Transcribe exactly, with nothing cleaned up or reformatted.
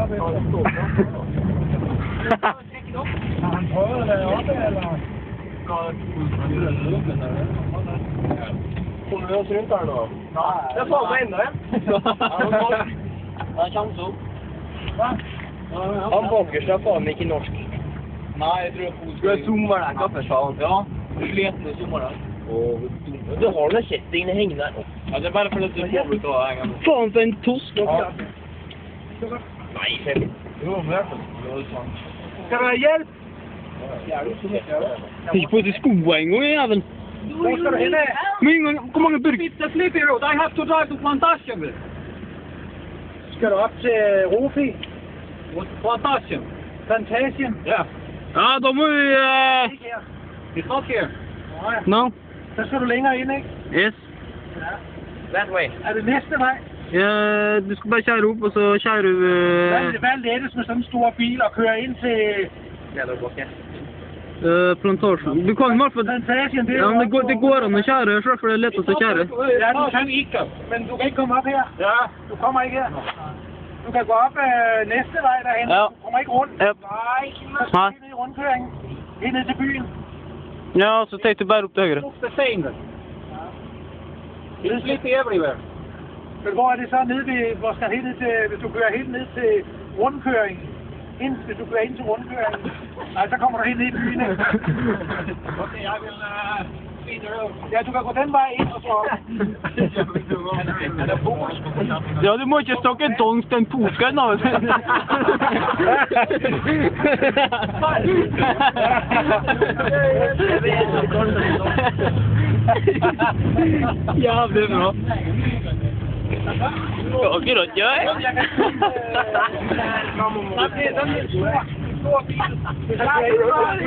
Har han prøvet at lade oppe, eller? Kommer vi oss rundt her nå? Nej. Det er faen meg enda, ja. Det er kjent så. Hva? Han bakerst er faen ikke norsk. Nei, jeg tror jeg Du er zoomer der, kaffe, sa han. Ja, du sleten i sommer der. Du har noen kjettingene hengende her nå. Ja, det er bare fordi du får ut å henge med. Faen for en tosk. Ja. Nei, fem. Jo, men det er sant. Skal du have hjælp? Ikke på til skoene engang, jævel. Hvor skal du hen af? Men hvor mange burger? It's the flip road. I have to drive to plantation with. Skal du op til Rufi? What plantation? Plantagen? Yeah. Ja, da må vi... Uh... Ikke her. It's not here. Nej. No. Så skal du længere ind, ikke? Yes. Ja. That way. Er det næste vej? Ja, du skal bare kjære opp, og så kjære du... Hvad er det hvad er lettest med sådan en stor bil og køre ind til Ja, det går ikke. Uh, plantasjen. Du kan i hvert fall... Plantagen? Det er Ja, men det går, det går an å kjære, selv, for det er lettest å kjære. Ja, du kan ikke. Men du kan ikke komme op her. Ja. Du kommer ikke her. Du kan gå op øh, næste vej derhen. Ja. Du kommer ikke rundt. Yep. Nej. Du skal Nej. ned i rundkøringen. Helt ned til byen. Ja, så tek du bare opp til høyre. It's the same then. It's sleepy everywhere. Men hvor er det så nede ved, hvor skal helt ned til, hvis du kører helt ned til rundkøringen? Ind, hvis du kører ind til rundkøringen. Nej, så kommer du helt ned i byen. Okay, I will uh, feed the road. Ja, du kan gå den vej ind og så op. Er det polsk? Ja, du må ikke snakke dansk den polsken, da. Jævlig bra. Akkurat, ja. Nej, det er sådan en stor, stor bil.